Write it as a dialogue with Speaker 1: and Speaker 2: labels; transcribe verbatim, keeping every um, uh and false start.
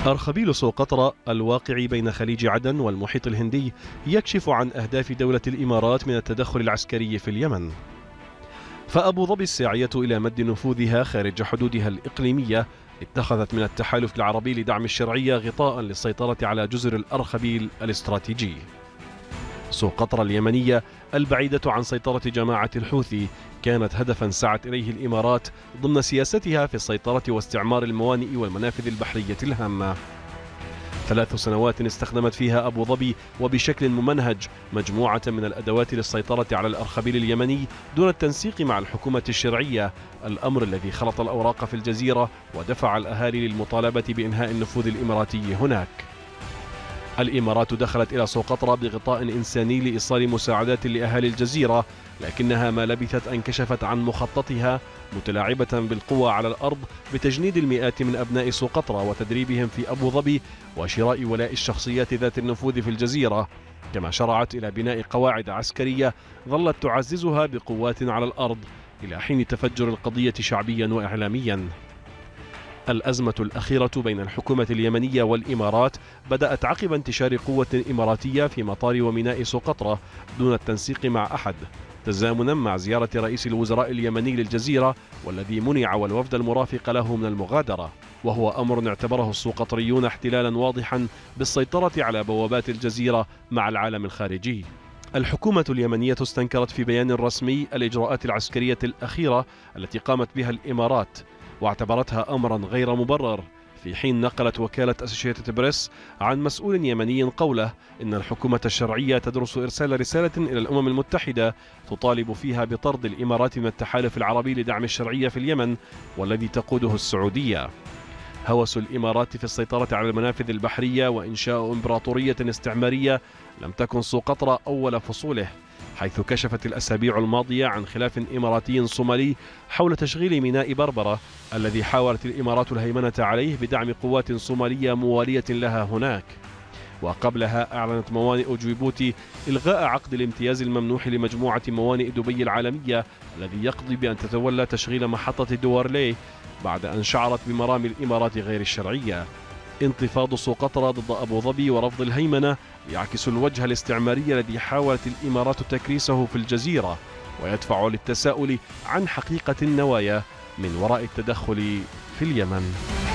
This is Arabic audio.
Speaker 1: أرخبيل سوقطرى الواقع بين خليج عدن والمحيط الهندي يكشف عن أهداف دولة الإمارات من التدخل العسكري في اليمن. فأبو ظبي الساعية إلى مد نفوذها خارج حدودها الإقليمية اتخذت من التحالف العربي لدعم الشرعية غطاء للسيطرة على جزر الأرخبيل الاستراتيجي. سوقطرى اليمنية البعيدة عن سيطرة جماعة الحوثي كانت هدفا سعت إليه الإمارات ضمن سياستها في السيطرة واستعمار الموانئ والمنافذ البحرية الهامة. ثلاث سنوات استخدمت فيها أبو ظبي وبشكل ممنهج مجموعة من الأدوات للسيطرة على الأرخبيل اليمني دون التنسيق مع الحكومة الشرعية، الأمر الذي خلط الأوراق في الجزيرة ودفع الأهالي للمطالبة بإنهاء النفوذ الإماراتي هناك. الإمارات دخلت إلى سوقطرى بغطاء إنساني لإيصال مساعدات لأهالي الجزيرة، لكنها ما لبثت أن كشفت عن مخططها متلاعبة بالقوى على الأرض بتجنيد المئات من أبناء سوقطرى وتدريبهم في أبو ظبي وشراء ولاء الشخصيات ذات النفوذ في الجزيرة، كما شرعت إلى بناء قواعد عسكرية ظلت تعززها بقوات على الأرض إلى حين تفجر القضية شعبيا وإعلاميا. الأزمة الأخيرة بين الحكومة اليمنية والإمارات بدأت عقب انتشار قوة إماراتية في مطار وميناء سوقطرى دون التنسيق مع أحد، تزامنا مع زيارة رئيس الوزراء اليمني للجزيرة والذي منع والوفد المرافق له من المغادرة، وهو أمر اعتبره السوقطريون احتلالا واضحا بالسيطرة على بوابات الجزيرة مع العالم الخارجي. الحكومة اليمنية استنكرت في بيان رسمي الإجراءات العسكرية الأخيرة التي قامت بها الإمارات واعتبرتها أمرا غير مبرر، في حين نقلت وكالة أسوشيتد بريس عن مسؤول يمني قوله إن الحكومة الشرعية تدرس إرسال رسالة إلى الأمم المتحدة تطالب فيها بطرد الإمارات من التحالف العربي لدعم الشرعية في اليمن والذي تقوده السعودية. هوس الإمارات في السيطرة على المنافذ البحرية وإنشاء إمبراطورية استعمارية لم تكن سوقطرى أول فصوله، حيث كشفت الأسابيع الماضية عن خلاف إماراتي صومالي حول تشغيل ميناء بربرة الذي حاولت الإمارات الهيمنة عليه بدعم قوات صومالية موالية لها هناك. وقبلها أعلنت موانئ جيبوتي إلغاء عقد الامتياز الممنوح لمجموعة موانئ دبي العالمية الذي يقضي بأن تتولى تشغيل محطة دوارلي بعد أن شعرت بمرام الإمارات غير الشرعية. انتفاض سوقطرى ضد أبو ظبي ورفض الهيمنة يعكس الوجه الاستعماري الذي حاولت الإمارات تكريسه في الجزيرة، ويدفع للتساؤل عن حقيقة النوايا من وراء التدخل في اليمن.